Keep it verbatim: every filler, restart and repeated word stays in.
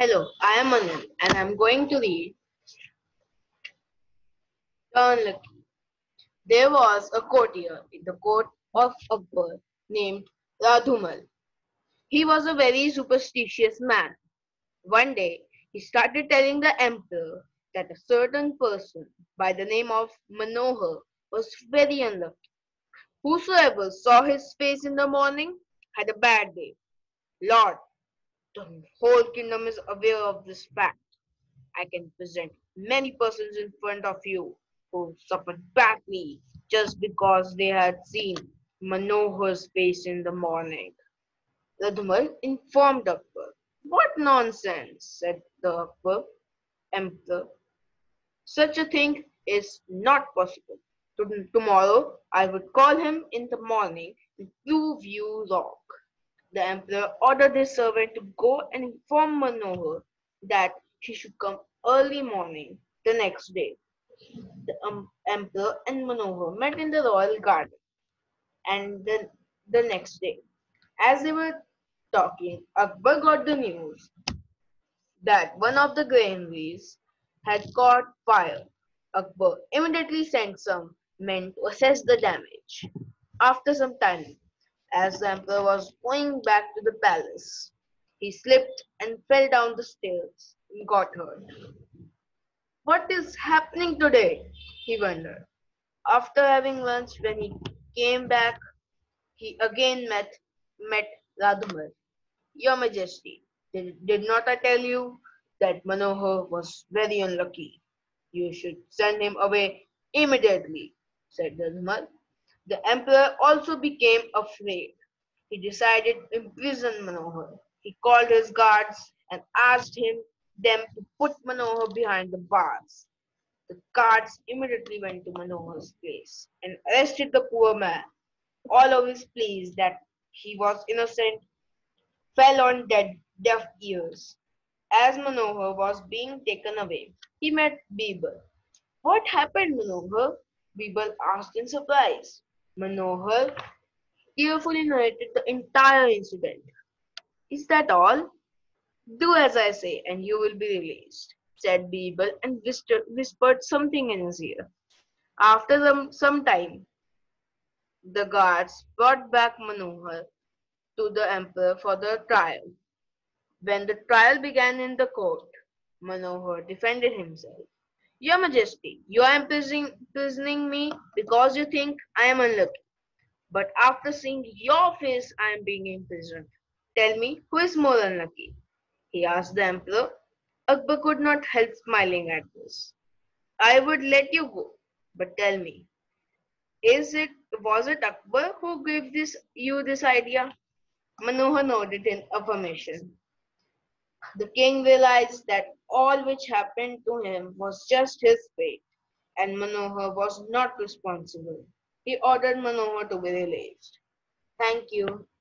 Hello, I am Anil and I am going to read Turn Lucky. There was a courtier in the court of Akbar named Radhumal. He was a very superstitious man. One day, he started telling the emperor that a certain person by the name of Manohar was very unlucky. Whosoever saw his face in the morning had a bad day. Lord, the whole kingdom is aware of this fact. I can present many persons in front of you who suffered badly just because they had seen Manohar's face in the morning. Radhumal informed Akbar. What nonsense, said the Akbar emperor. Such a thing is not possible. To- Tomorrow I would call him in the morning and prove you wrong. The emperor ordered his servant to go and inform Manohar that he should come early morning the next day. The um, emperor and Manohar met in the royal garden, and then the next day, as they were talking, Akbar got the news that one of the granaries had caught fire. Akbar immediately sent some men to assess the damage. After some time, as the emperor was going back to the palace, he slipped and fell down the stairs and got hurt. What is happening today? He wondered. After having lunch, when he came back, he again met met Radhumal. Your Majesty, did, did not I tell you that Manohar was very unlucky? You should send him away immediately, said Radhumal. The emperor also became afraid. He decided to imprison Manohar. He called his guards and asked him them to put Manohar behind the bars. The guards immediately went to Manohar's place and arrested the poor man. All of his pleas that he was innocent fell on dead deaf ears. As Manohar was being taken away, he met Birbal. What happened, Manohar? Birbal asked in surprise. Manohar carefully narrated the entire incident. Is that all? Do as I say, and you will be released, said Birbal and whisper- whispered something in his ear. After some, some time, the guards brought back Manohar to the emperor for the trial. When the trial began in the court, Manohar defended himself. Your Majesty, you are imprisoning, imprisoning me because you think I am unlucky. But after seeing your face, I am being imprisoned. Tell me, who is more unlucky? He asked the emperor. Akbar could not help smiling at this. I would let you go, but tell me, is it was it Akbar who gave this you this idea? Manohar nodded in affirmation. The king realized that all which happened to him was just his fate, and Manohar was not responsible. He ordered Manohar to be released. Thank you.